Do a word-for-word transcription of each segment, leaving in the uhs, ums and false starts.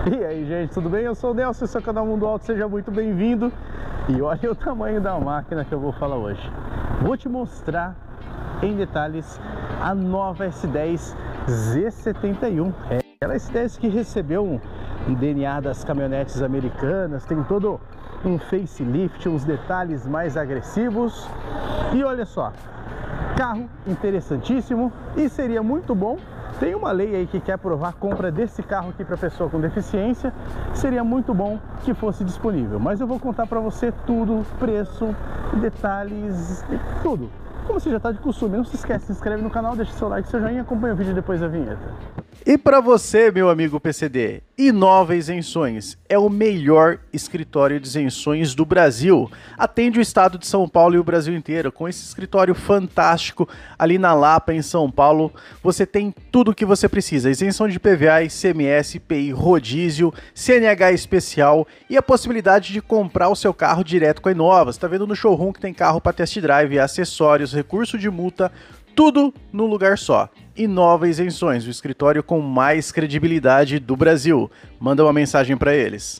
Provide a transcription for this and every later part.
E aí, gente, tudo bem? Eu sou o Nelson, esse é o canal Mundo Auto, seja muito bem-vindo. E olha o tamanho da máquina que eu vou falar hoje. Vou te mostrar em detalhes a nova S dez Z setenta e um. É aquela S dez que recebeu um D N A das caminhonetes americanas, tem todo um facelift, uns detalhes mais agressivos. E olha só, carro interessantíssimo e seria muito bom. Tem uma lei aí que quer aprovar a compra desse carro aqui para pessoa com deficiência. Seria muito bom que fosse disponível, mas eu vou contar para você tudo, preço, detalhes, tudo. Como você já está de costume, não se esquece, se inscreve no canal, deixa seu like, seu joinha e acompanha o vídeo depois da vinheta. E para você, meu amigo P C D, Inova Isenções é o melhor escritório de isenções do Brasil. Atende o estado de São Paulo e o Brasil inteiro. Com esse escritório fantástico ali na Lapa, em São Paulo, você tem tudo o que você precisa. Isenção de I P V A, I C M S, I P I, rodízio, C N H especial e a possibilidade de comprar o seu carro direto com a Inova. Você está vendo no showroom que tem carro para test drive, acessórios, recurso de multa, tudo no lugar só. Inova Isenções, o escritório com mais credibilidade do Brasil. Manda uma mensagem para eles.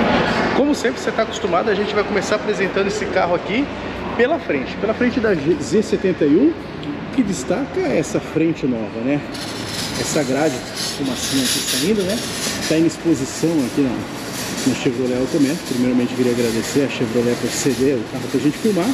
Como sempre você está acostumado, a gente vai começar apresentando esse carro aqui pela frente. Pela frente da Z setenta e um, que destaca essa frente nova, né? Essa grade, fumacinha aqui saindo, né? Está em exposição aqui na, na Chevrolet Automec. Primeiramente queria agradecer a Chevrolet por ceder o carro para a gente filmar.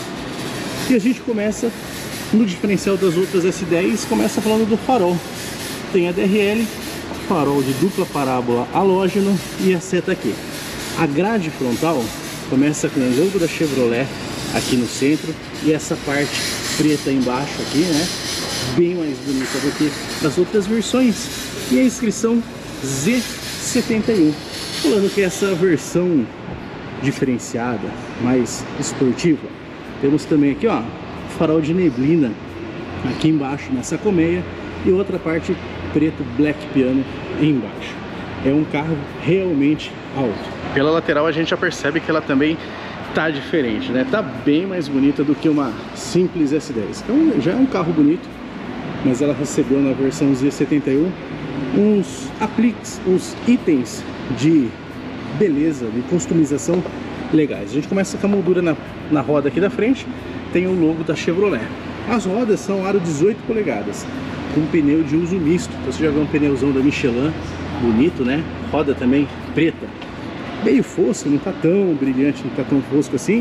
E a gente começa no diferencial das outras S dez, começa falando do farol. Tem a D R L, farol de dupla parábola halógeno e a seta aqui. A grade frontal começa com o logo da Chevrolet aqui no centro e essa parte preta embaixo aqui, né? Bem mais bonita do que as outras versões. E a inscrição Z setenta e um, falando que essa versão diferenciada, mais esportiva. Temos também aqui, ó, farol de neblina aqui embaixo nessa colmeia e outra parte preto black piano embaixo. É um carro realmente alto. Pela lateral a gente já percebe que ela também tá diferente, né? Tá bem mais bonita do que uma simples S dez. Então já é um carro bonito, mas ela recebeu na versão Z setenta e um uns apliques, uns itens de beleza, de customização legais. A gente começa com a moldura na, na roda aqui da frente. Tem o logo da Chevrolet. As rodas são aro dezoito polegadas, com pneu de uso misto. Então você já viu um pneuzão da Michelin, bonito, né? Roda também preta, meio fosco, não tá tão brilhante, não tá tão fosco assim.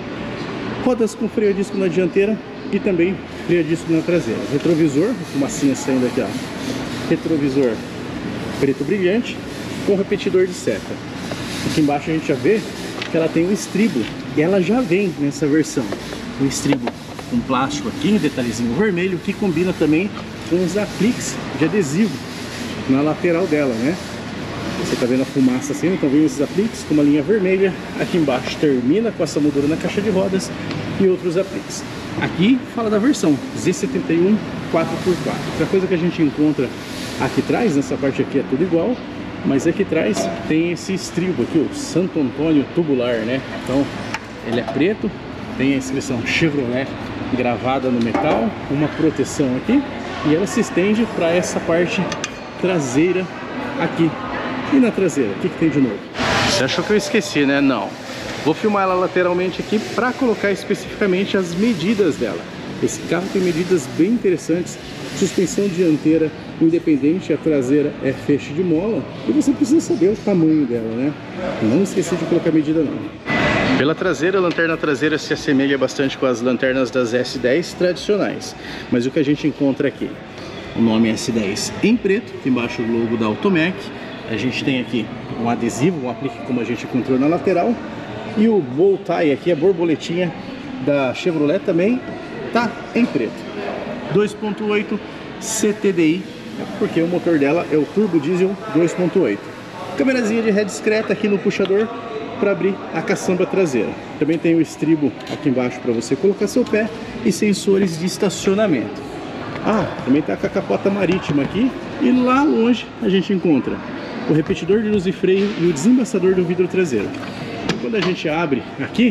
Rodas com freio a disco na dianteira e também freio a disco na traseira. Retrovisor, fumacinha saindo aqui, ó. Retrovisor preto brilhante, com repetidor de seta. Aqui embaixo a gente já vê que ela tem um estribo, e ela já vem nessa versão. O estribo com plástico aqui, um detalhezinho vermelho, que combina também com os apliques de adesivo na lateral dela, né? Você tá vendo a fumaça assim, então vem esses apliques com uma linha vermelha. Aqui embaixo termina com essa moldura na caixa de rodas e outros apliques. Aqui fala da versão Z setenta e um quatro por quatro. Outra coisa que a gente encontra aqui atrás, nessa parte aqui é tudo igual, mas aqui atrás tem esse estribo aqui, o Santo Antônio tubular, né? Então ele é preto, tem a inscrição Chevrolet gravada no metal, uma proteção aqui, e ela se estende para essa parte traseira aqui. E na traseira, o que, que tem de novo? Você achou que eu esqueci, né? Não. Vou filmar ela lateralmente aqui para colocar especificamente as medidas dela. Esse carro tem medidas bem interessantes. Suspensão dianteira independente, a traseira é feixe de mola e você precisa saber o tamanho dela, né? Não esqueci de colocar a medida não. Pela traseira, a lanterna traseira se assemelha bastante com as lanternas das S dez tradicionais, mas o que a gente encontra aqui? O nome S dez em preto, aqui embaixo o logo da Automec. A gente tem aqui um adesivo, um aplique como a gente encontrou na lateral, e o bow tie aqui, a borboletinha da Chevrolet também tá em preto. dois ponto oito C T D I, porque o motor dela é o turbo diesel dois ponto oito. Câmerazinha de ré discreta aqui no puxador para abrir a caçamba traseira. Também tem o estribo aqui embaixo para você colocar seu pé e sensores de estacionamento. Ah, também tá com a capota marítima aqui, e lá longe a gente encontra o repetidor de luz e freio e o desembaçador do vidro traseiro. E quando a gente abre aqui,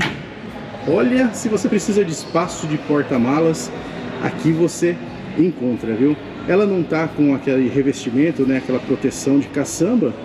olha, se você precisa de espaço de porta-malas, aqui você encontra, viu? Ela não tá com aquele revestimento, né, aquela proteção de caçamba,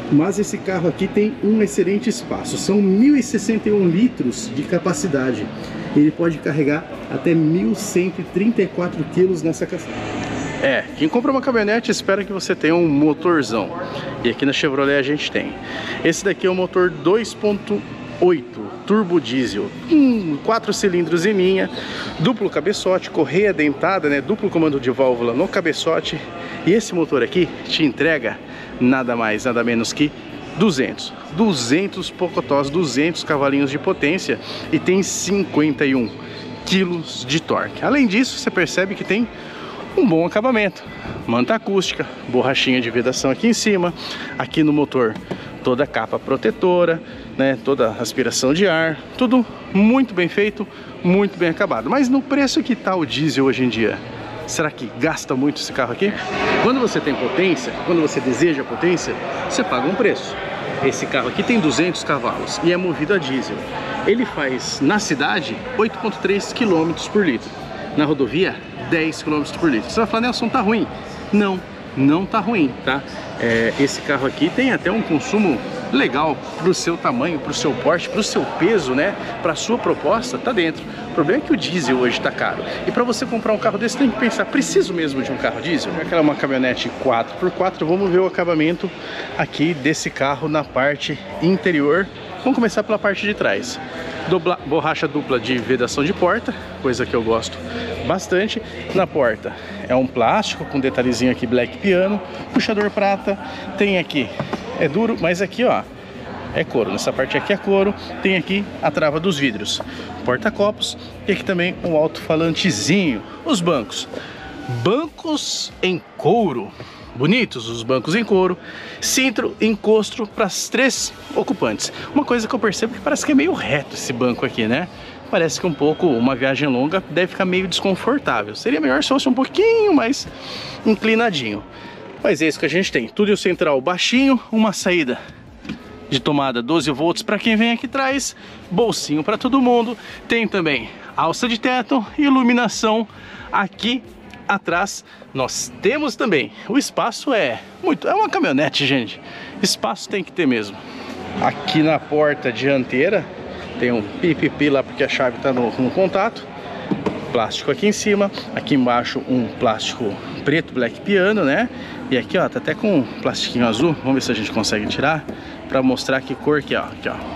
mas esse carro aqui tem um excelente espaço. São mil e sessenta e um litros de capacidade. Ele pode carregar até mil cento e trinta e quatro quilos nessa caçamba. É, quem compra uma caminhonete espera que você tenha um motorzão. E aqui na Chevrolet a gente tem. Esse daqui é o motor dois ponto oito turbo diesel, hum, quatro cilindros em linha, duplo cabeçote, correia dentada, né, duplo comando de válvula no cabeçote. E esse motor aqui te entrega nada mais, nada menos que duzentos, duzentos pocotós, duzentos cavalinhos de potência e tem cinquenta e um quilos de torque. Além disso, você percebe que tem um bom acabamento, manta acústica, borrachinha de vedação aqui em cima, aqui no motor toda a capa protetora, né, toda a aspiração de ar, tudo muito bem feito, muito bem acabado. Mas no preço que está o diesel hoje em dia, será que gasta muito esse carro aqui? Quando você tem potência, quando você deseja potência, você paga um preço. Esse carro aqui tem duzentos cavalos e é movido a diesel. Ele faz na cidade oito vírgula três quilômetros por litro, na rodovia dez quilômetros por litro. Você vai falar, Nelson, tá ruim? Não, não tá ruim, tá? É, esse carro aqui tem até um consumo legal para o seu tamanho, para o seu porte, para o seu peso, né? Para a sua proposta, tá dentro. O problema é que o diesel hoje tá caro. E para você comprar um carro desse, tem que pensar, preciso mesmo de um carro diesel? Já que ela é uma caminhonete quatro por quatro, vamos ver o acabamento aqui desse carro na parte interior. Vamos começar pela parte de trás. Dobla, borracha dupla de vedação de porta, coisa que eu gosto bastante. Na porta é um plástico com detalhezinho aqui black piano, puxador prata, tem aqui, é duro, mas aqui ó, é couro, nessa parte aqui é couro, tem aqui a trava dos vidros, porta-copos e aqui também um alto-falantezinho. Os bancos, bancos em couro, bonitos os bancos em couro, centro encosto para as três ocupantes. Uma coisa que eu percebo que parece que é meio reto esse banco aqui, né? Parece que um pouco, uma viagem longa deve ficar meio desconfortável. Seria melhor se fosse um pouquinho mais inclinadinho. Mas é isso que a gente tem. Túnel central baixinho, uma saída de tomada doze volts para quem vem aqui atrás, bolsinho para todo mundo. Tem também alça de teto, iluminação aqui atrás. Nós temos também, o espaço é muito, é uma caminhonete, gente, espaço tem que ter mesmo. Aqui na porta dianteira tem um pipipi lá porque a chave está no, no contato, plástico aqui em cima, aqui embaixo um plástico preto black piano, né, e aqui ó, tá até com um plastiquinho azul, vamos ver se a gente consegue tirar para mostrar que cor que é, ó, aqui ó,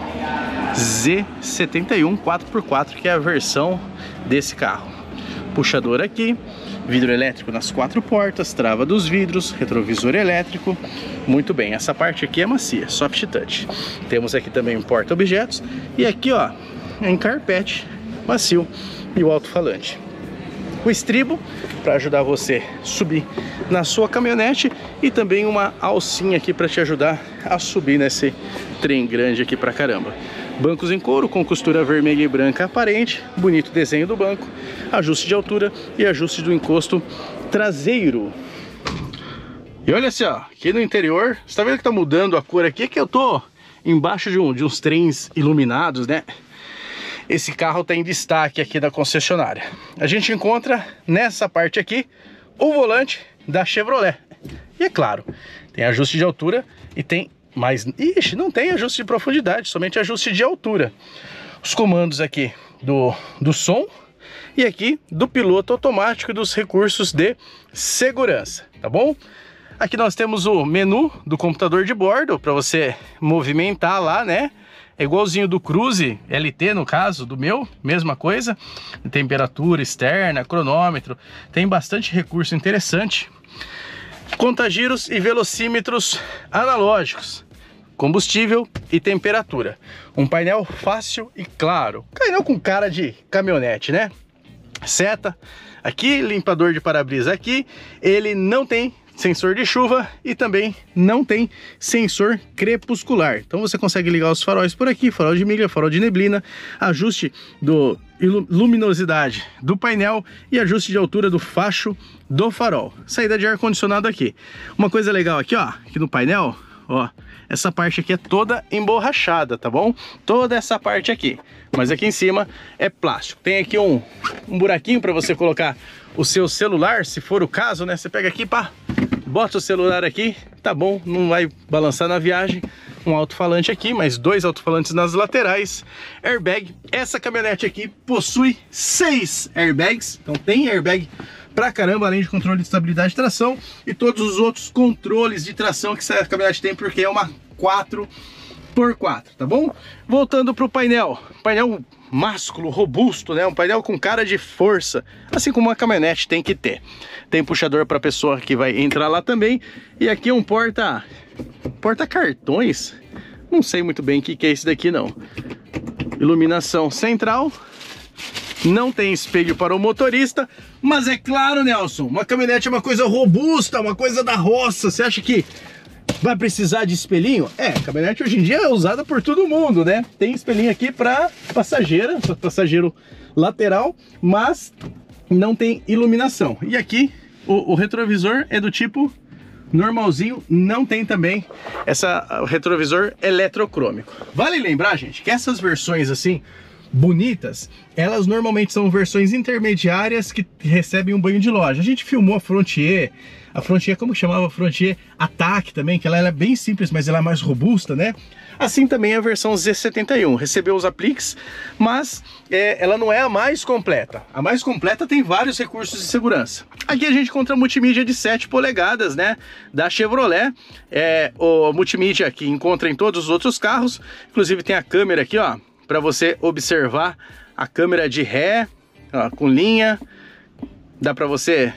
Z setenta e um quatro por quatro, que é a versão desse carro. Puxador aqui, vidro elétrico nas quatro portas, trava dos vidros, retrovisor elétrico. Muito bem, essa parte aqui é macia, soft touch. Temos aqui também um porta-objetos e aqui ó, é em carpete macio e o alto-falante. O estribo para ajudar você a subir na sua caminhonete e também uma alcinha aqui para te ajudar a subir nesse trem grande aqui pra caramba. Bancos em couro com costura vermelha e branca aparente, bonito desenho do banco, ajuste de altura e ajuste do encosto traseiro. E olha assim, ó, aqui no interior, você tá vendo que tá mudando a cor aqui, que eu tô embaixo de, um, de uns trens iluminados, né? Esse carro tá em destaque aqui da concessionária. A gente encontra nessa parte aqui o volante da Chevrolet. E é claro, tem ajuste de altura e tem mais... Ixi, não tem ajuste de profundidade, somente ajuste de altura. Os comandos aqui do, do som e aqui do piloto automático e dos recursos de segurança, tá bom? Aqui nós temos o menu do computador de bordo para você movimentar lá, né? É igualzinho do Cruze L T, no caso, do meu, mesma coisa. Temperatura externa, cronômetro, tem bastante recurso interessante. Contagiros e velocímetros analógicos, combustível e temperatura. Um painel fácil e claro, painel com cara de caminhonete, né? Seta aqui, limpador de para-brisa aqui, ele não tem sensor de chuva e também não tem sensor crepuscular. Então você consegue ligar os faróis por aqui, farol de milha, farol de neblina, ajuste do luminosidade do painel e ajuste de altura do facho do farol. Saída de ar-condicionado aqui. Uma coisa legal aqui, ó, aqui no painel, ó, essa parte aqui é toda emborrachada, tá bom? Toda essa parte aqui. Mas aqui em cima é plástico. Tem aqui um, um buraquinho para você colocar o seu celular, se for o caso, né? Você pega aqui, pá, bota o celular aqui, tá bom, não vai balançar na viagem. Um alto-falante aqui, mais dois alto-falantes nas laterais, airbag. Essa caminhonete aqui possui seis airbags, então tem airbag pra caramba, além de controle de estabilidade de tração e todos os outros controles de tração que essa caminhonete tem, porque é uma quatro por quatro, tá bom? Voltando pro painel, painel másculo, robusto, né? Um painel com cara de força, assim como uma caminhonete tem que ter. Tem puxador para pessoa que vai entrar lá também. E aqui é um porta porta cartões. Não sei muito bem o que, que é esse daqui não. Iluminação central. Não tem espelho para o motorista, mas é claro, Nelson, uma caminhonete é uma coisa robusta, uma coisa da roça. Você acha que vai precisar de espelhinho? É, a caminhonete hoje em dia é usada por todo mundo, né? Tem espelhinho aqui para passageira, para passageiro lateral, mas não tem iluminação. E aqui o, o retrovisor é do tipo normalzinho, não tem também essa o retrovisor eletrocrômico. Vale lembrar, gente, que essas versões assim bonitas, elas normalmente são versões intermediárias que recebem um banho de loja. A gente filmou a Frontier, a Frontier, como chamava a Frontier Attack também, que ela, ela é bem simples, mas ela é mais robusta, né? Assim também a versão Z setenta e um, recebeu os apliques, mas é, ela não é a mais completa. A mais completa tem vários recursos de segurança. Aqui a gente encontra a multimídia de sete polegadas, né, da Chevrolet, é, o multimídia que encontra em todos os outros carros, inclusive tem a câmera aqui, ó, para você observar a câmera de ré, ó, com linha, dá para você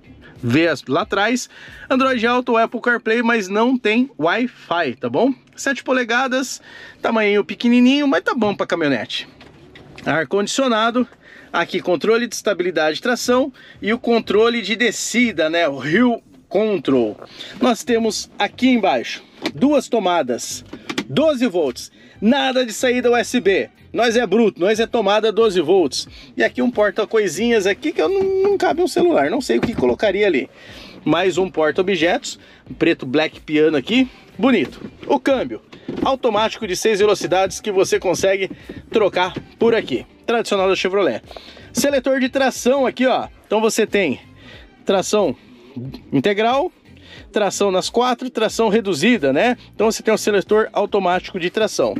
ver as, lá atrás. Android Auto, Apple CarPlay, mas não tem Wi-Fi, tá bom? sete polegadas, tamanho pequenininho, mas tá bom para caminhonete. Ar-condicionado, aqui controle de estabilidade de tração e o controle de descida, né, o Hill Control. Nós temos aqui embaixo duas tomadas, doze volts. Nada de saída U S B, nós é bruto, nós é tomada doze volts. E aqui um porta-coisinhas aqui que eu não, não cabe um celular, não sei o que colocaria ali. Mais um porta-objetos, preto black piano aqui, bonito. O câmbio automático de seis velocidades que você consegue trocar por aqui, tradicional da Chevrolet. Seletor de tração aqui, ó, então você tem tração integral, tração nas quatro, tração reduzida, né? Então você tem um seletor automático de tração.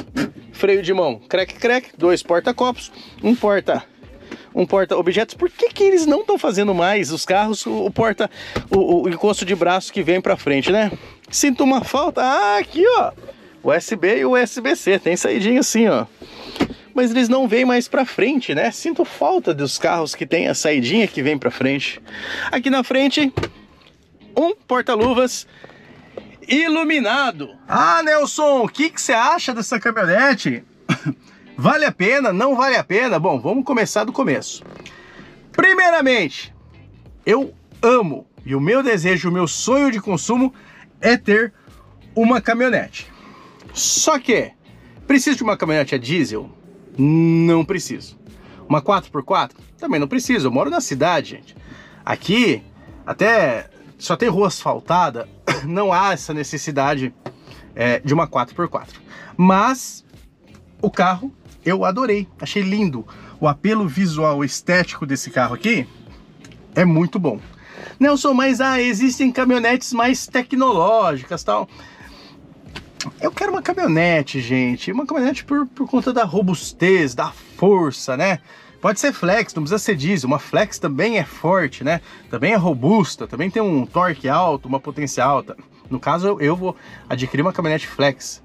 Freio de mão, crack crack, dois porta-copos, um porta um porta objetos. Por que que eles não estão fazendo mais os carros o, o porta o, o encosto de braço que vem para frente, né? Sinto uma falta. Ah, aqui, ó, U S B e U S B C, tem saidinha assim, ó. Mas eles não vêm mais para frente, né? Sinto falta dos carros que tem a saidinha que vem para frente. Aqui na frente um porta-luvas iluminado. Ah, Nelson, o que que você acha dessa caminhonete? Vale a pena? Não vale a pena? Bom, vamos começar do começo. Primeiramente, eu amo, e o meu desejo, o meu sonho de consumo é ter uma caminhonete. Só que, preciso de uma caminhonete a diesel? Não preciso. Uma quatro por quatro? Também não preciso, eu moro na cidade, gente. Aqui, até só tem rua asfaltada, não há essa necessidade é, de uma quatro por quatro. Mas o carro eu adorei, achei lindo. O apelo visual estético desse carro aqui é muito bom. Nelson, mas ah, existem caminhonetes mais tecnológicas, tal. Eu quero uma caminhonete, gente, uma caminhonete por, por conta da robustez, da força, né? Pode ser flex, não precisa ser diesel. Uma flex também é forte, né? Também é robusta, também tem um torque alto, uma potência alta. No caso, eu, eu vou adquirir uma caminhonete flex.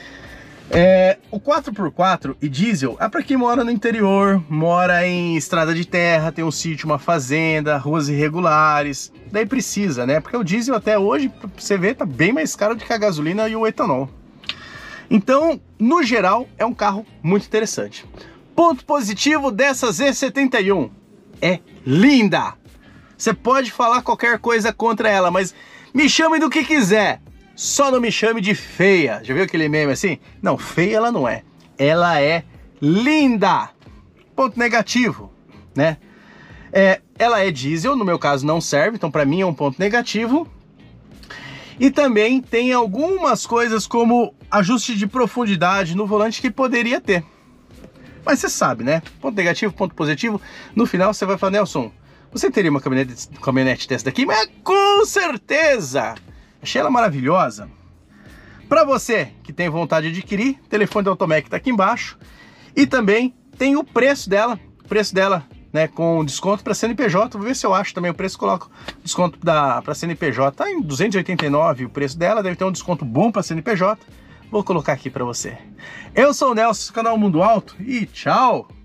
É, o quatro por quatro e diesel é para quem mora no interior, mora em estrada de terra, tem um sítio, uma fazenda, ruas irregulares. Daí precisa, né? Porque o diesel até hoje, você vê, tá bem mais caro do que a gasolina e o etanol. Então, no geral, é um carro muito interessante. Ponto positivo dessa Z setenta e um, é linda. Você pode falar qualquer coisa contra ela, mas me chame do que quiser, só não me chame de feia. Já viu aquele meme assim? Não, feia ela não é, ela é linda. Ponto negativo, né? É, ela é diesel, no meu caso não serve, então para mim é um ponto negativo. E também tem algumas coisas como ajuste de profundidade no volante que poderia ter. Mas você sabe, né? Ponto negativo, ponto positivo. No final você vai falar, Nelson, você teria uma caminhonete, caminhonete dessa daqui? Mas com certeza! Achei ela maravilhosa. Para você que tem vontade de adquirir, o telefone da Automec está aqui embaixo. E também tem o preço dela. O preço dela, né, com desconto para C N P J. Vou ver se eu acho também o preço. Coloco desconto para C N P J. Tá em duzentos e oitenta e nove reais o preço dela. Deve ter um desconto bom para C N P J. Vou colocar aqui para você. Eu sou o Nelson, canal Mundo Alto, e tchau!